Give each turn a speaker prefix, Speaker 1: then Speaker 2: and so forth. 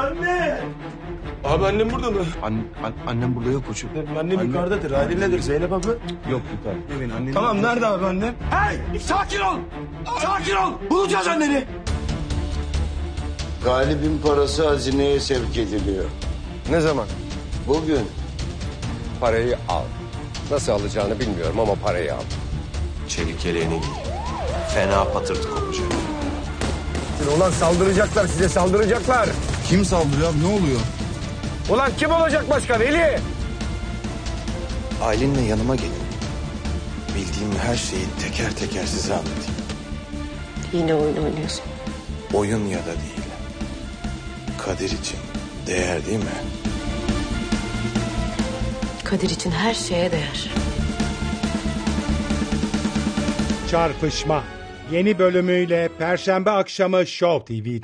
Speaker 1: Anne!
Speaker 2: Abi annem burada mı?
Speaker 3: Annem burada yok koçum.
Speaker 2: Annem yukarıdadır. Halinedir. Zeynep abla.
Speaker 3: Yok yukarı. Evin annem.
Speaker 2: Tamam nerede abi annem?
Speaker 1: Hey! Sakin ol! Sakin ol! Bulacağız anneni!
Speaker 4: Galib'in parası hazineye sevk ediliyor.
Speaker 5: Ne zaman?
Speaker 4: Bugün.
Speaker 5: Parayı al. Nasıl alacağını bilmiyorum ama parayı al.
Speaker 3: Çelik yeleğini giy. Fena patırtı kopacak.
Speaker 5: Ulan saldıracaklar size saldıracaklar.
Speaker 3: Kim saldırıyor abi, ne oluyor?
Speaker 5: Ulan kim olacak başka Veli?
Speaker 3: Aylin'le yanıma gelin. Bildiğim her şeyi teker teker size anlatayım.
Speaker 6: Yine oyun oynuyorsun.
Speaker 3: Oyun ya da değil. Kadir için değer değil mi?
Speaker 6: Kadir için her şeye değer.
Speaker 7: Çarpışma yeni bölümüyle Perşembe akşamı Show TV'de.